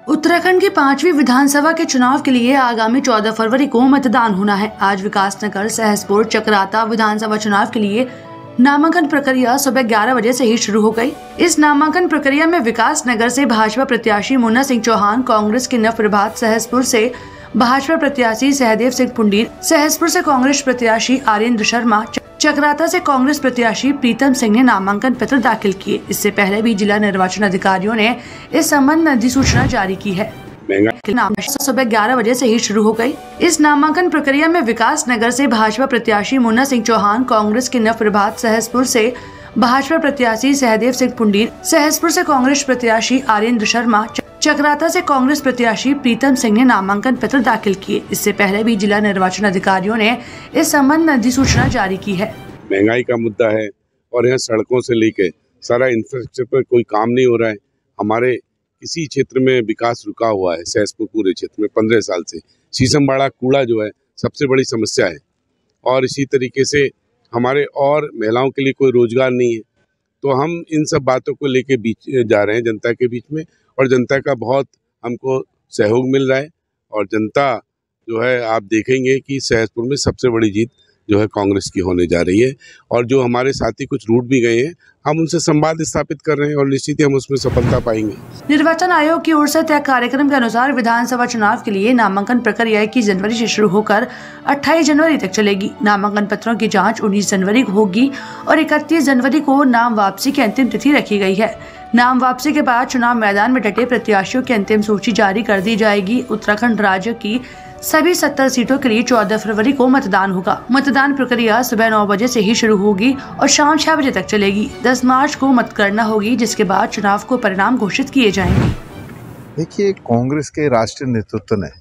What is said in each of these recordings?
उत्तराखंड की 5वीं विधानसभा के चुनाव के लिए आगामी 14 फरवरी को मतदान होना है। आज विकासनगर, सहसपुर, चक्राता विधानसभा चुनाव के लिए नामांकन प्रक्रिया सुबह 11 बजे से ही शुरू हो गई। इस नामांकन प्रक्रिया में विकासनगर से भाजपा प्रत्याशी मुन्ना सिंह चौहान, कांग्रेस के नवप्रभात, सहसपुर से भाजपा प्रत्याशी सहदेव सिंह पुंडीर, सहसपुर से कांग्रेस प्रत्याशी आर्येंद्र शर्मा, चक्राता से कांग्रेस प्रत्याशी प्रीतम सिंह ने नामांकन पत्र दाखिल किए। इससे पहले भी जिला निर्वाचन अधिकारियों ने इस संबंध में अधिसूचना जारी की है। नामांकन सुबह 11 बजे से ही शुरू हो गई। इस नामांकन प्रक्रिया में विकासनगर से भाजपा प्रत्याशी मुन्ना सिंह चौहान, कांग्रेस के नवप्रभात, सहसपुर से भाजपा प्रत्याशी सहदेव सिंह पुंडीर, सहसपुर से कांग्रेस प्रत्याशी आर्येंद्र शर्मा, चक्राता से कांग्रेस प्रत्याशी प्रीतम सिंह ने नामांकन पत्र दाखिल किए। इससे पहले भी जिला निर्वाचन अधिकारियों ने इस संबंध में अधिसूचना जारी की है। महंगाई का मुद्दा है और यहाँ सड़कों से लेके सारा इंफ्रास्ट्रक्चर पर कोई काम नहीं हो रहा है। हमारे किसी क्षेत्र में विकास रुका हुआ है। सहसपुर पूरे क्षेत्र में 15 साल से शीशमबाड़ा कूड़ा जो है सबसे बड़ी समस्या है और इसी तरीके से हमारे और महिलाओं के लिए कोई रोजगार नहीं है। तो हम इन सब बातों को लेके बीच जा रहे हैं जनता के बीच में और जनता का बहुत हमको सहयोग मिल रहा है और जनता जो है आप देखेंगे कि सहसपुर में सबसे बड़ी जीत जो है कांग्रेस की होने जा रही है और जो हमारे साथी कुछ रूट भी गए हैं हम उनसे संवाद स्थापित कर रहे हैं और निश्चित ही हम उसमें सफलता पाएंगे। निर्वाचन आयोग की ओर से तय कार्यक्रम के अनुसार विधानसभा चुनाव के लिए नामांकन प्रक्रिया 21 जनवरी से शुरू होकर 28 जनवरी तक चलेगी। नामांकन पत्रों की जांच 19 जनवरी को होगी और 31 जनवरी को नाम वापसी की अंतिम तिथि रखी गई है। नाम वापसी के बाद चुनाव मैदान में डटे प्रत्याशियों की अंतिम सूची जारी कर दी जाएगी। उत्तराखंड राज्य की सभी 70 सीटों के लिए 14 फरवरी को मतदान होगा। मतदान प्रक्रिया सुबह 9 बजे से ही शुरू होगी और शाम 6 बजे तक चलेगी। 10 मार्च को मतगणना होगी, जिसके बाद चुनाव को परिणाम घोषित किए जाएंगे। देखिए, कांग्रेस के राष्ट्रीय नेतृत्व ने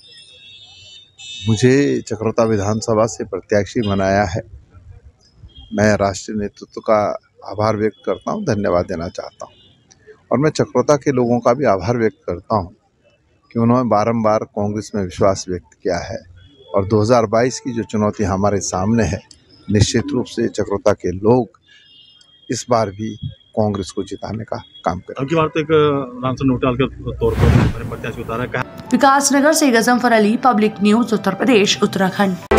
मुझे चक्राता विधानसभा से प्रत्याशी बनाया है। मैं राष्ट्रीय नेतृत्व का आभार व्यक्त करता हूं, धन्यवाद देना चाहता हूं और मैं चक्राता के लोगों का भी आभार व्यक्त करता हूं कि उन्होंने बारंबार कांग्रेस में विश्वास व्यक्त किया है और 2022 की जो चुनौती हमारे सामने है, निश्चित रूप से चक्राता के लोग इस बार भी कांग्रेस को जिताने का काम करेंगे। अब की बार तो एक रामसन नोटाल के तौर पर प्रत्याशी उतारा है। विकासनगर से गजफर अली, पब्लिक न्यूज, उत्तर प्रदेश, उत्तराखंड।